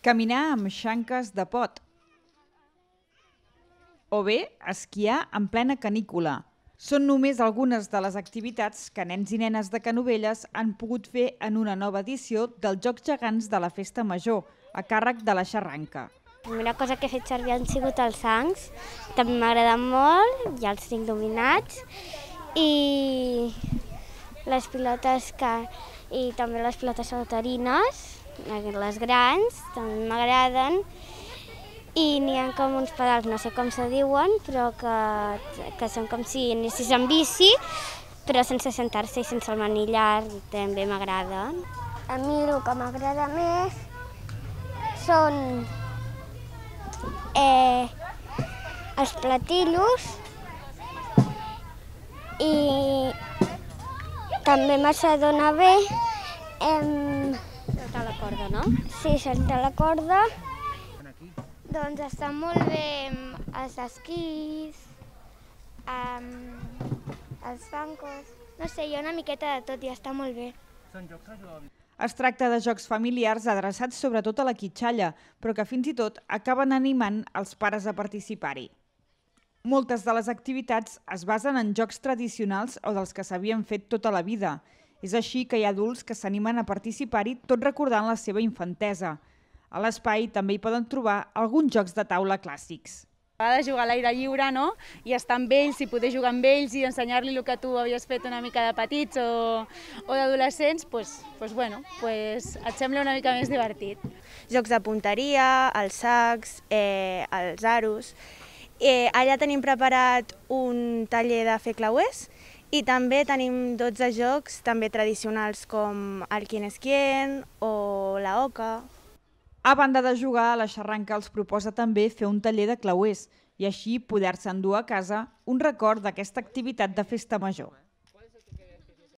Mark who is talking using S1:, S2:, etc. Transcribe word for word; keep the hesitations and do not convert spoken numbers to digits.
S1: Caminar amb xanques de pot. O bé, esquiar en plena canícula. Són només algunes de les activitats que nens i nenes de Canovelles han pogut fer en una nova edició dels Jocs Gegants de la Festa Major, a càrrec de la Xarranca.
S2: La primera cosa que he fet servir han sigut els sangs, també m'agraden molt, ja els tinc dominats, i les pilotes que, i també les pilotes saltarines, les grans, també m'agraden, i n'hi ha com uns pedals, no sé com se diuen, però que, que són com si anessis en bici, però sense sentar-se i sense el manillar, també m'agraden. A mi el que m'agrada més són eh, els platillos i també m'adona bé eh, saltar la corda, no? Sí, saltar la corda. Doncs estan molt bé els esquís, um, els bancos, no sé, hi ha una miqueta de tot i està molt bé.
S1: Es tracta de jocs familiars adreçats sobretot a la quitxalla, però que fins i tot acaben animant els pares a participar-hi. Moltes de les activitats es basen en jocs tradicionals o dels que s'havien fet tota la vida. És així que hi ha adults que s'animen a participar-hi tot recordant la seva infantesa. A l'espai també hi poden trobar alguns jocs de taula clàssics.
S3: Ha de jugar a l'aire lliure, no? I estar amb ells, i poder jugar amb ells i ensenyar-li el que tu havies fet una mica de petits o, o d'adolescents, doncs, doncs, bueno, doncs et sembla una mica més divertit.
S4: Jocs de punteria, els sacs, eh, els aros. Eh, allà tenim preparat un taller de fer clauers i també tenim dotze jocs també tradicionals com el Quién es quién o la oca.
S1: A banda de jugar, la Xarranca els proposa també fer un taller de clauers i així poder-se endur a casa un record d'aquesta activitat de festa major.